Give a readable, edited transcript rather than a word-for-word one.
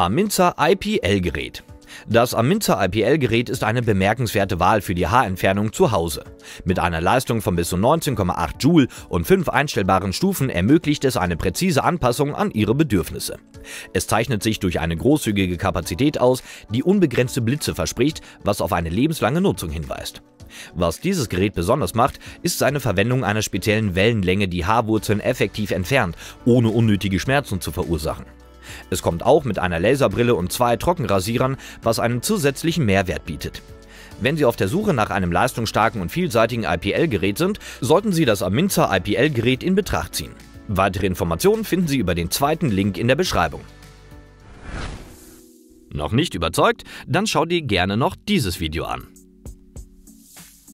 Aminza IPL-Gerät. Das Aminza IPL-Gerät ist eine bemerkenswerte Wahl für die Haarentfernung zu Hause. Mit einer Leistung von bis zu 19,8 Joule und 5 einstellbaren Stufen ermöglicht es eine präzise Anpassung an Ihre Bedürfnisse. Es zeichnet sich durch eine großzügige Kapazität aus, die unbegrenzte Blitze verspricht, was auf eine lebenslange Nutzung hinweist. Was dieses Gerät besonders macht, ist seine Verwendung einer speziellen Wellenlänge, die Haarwurzeln effektiv entfernt, ohne unnötige Schmerzen zu verursachen. Es kommt auch mit einer Laserbrille und 2 Trockenrasierern, was einen zusätzlichen Mehrwert bietet. Wenn Sie auf der Suche nach einem leistungsstarken und vielseitigen IPL-Gerät sind, sollten Sie das Aminza IPL-Gerät in Betracht ziehen. Weitere Informationen finden Sie über den zweiten Link in der Beschreibung. Noch nicht überzeugt? Dann schau dir gerne noch dieses Video an.